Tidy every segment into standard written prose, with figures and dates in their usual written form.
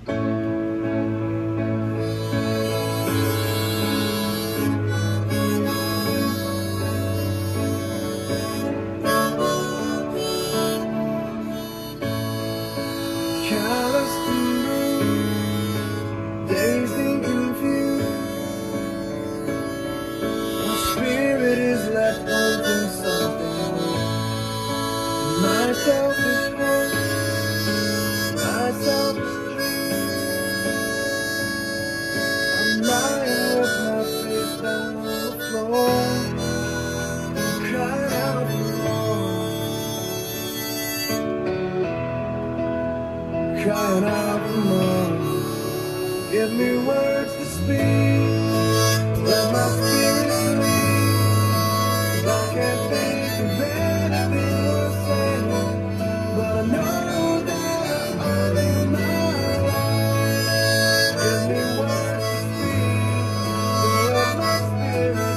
Crying out for more. Give me words to speak. Let my spirit sleep. I can't think of anything worth saying, but I know that I owe you my life. Give me words to speak. Let my spirit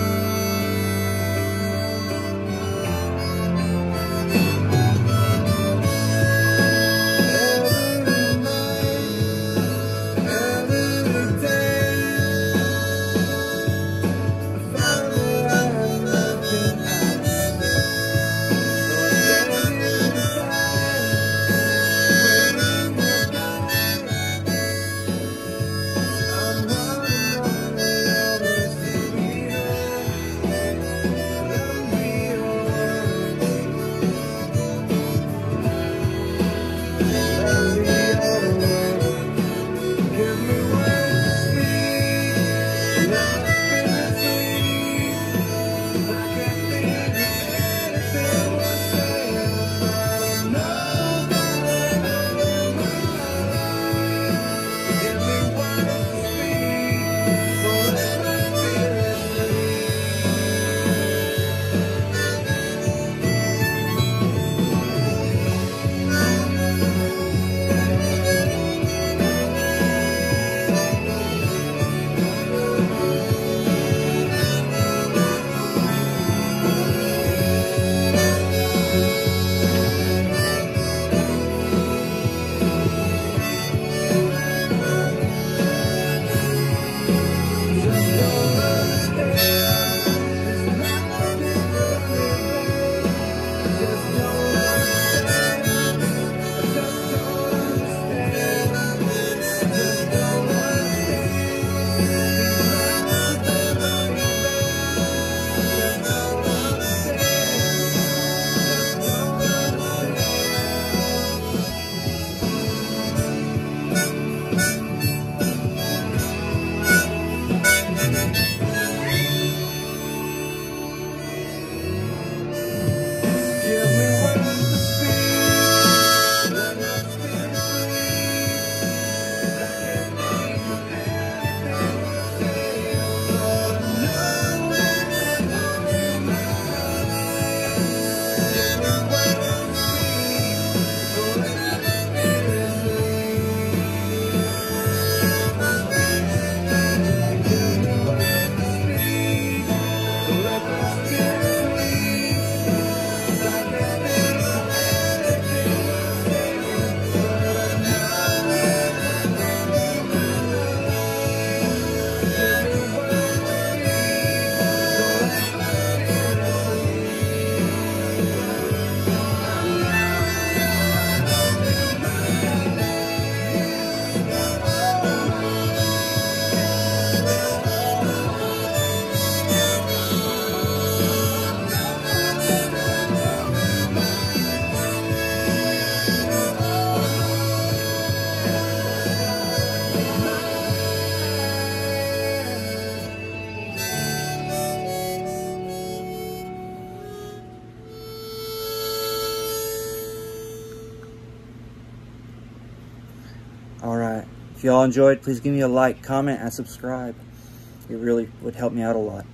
Alright, if y'all enjoyed, please give me a like, comment, and subscribe. It really would help me out a lot.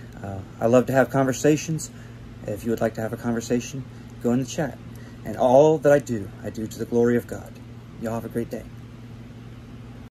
I love to have conversations. If you would like to have a conversation, go in the chat. And all that I do to the glory of God. Y'all have a great day.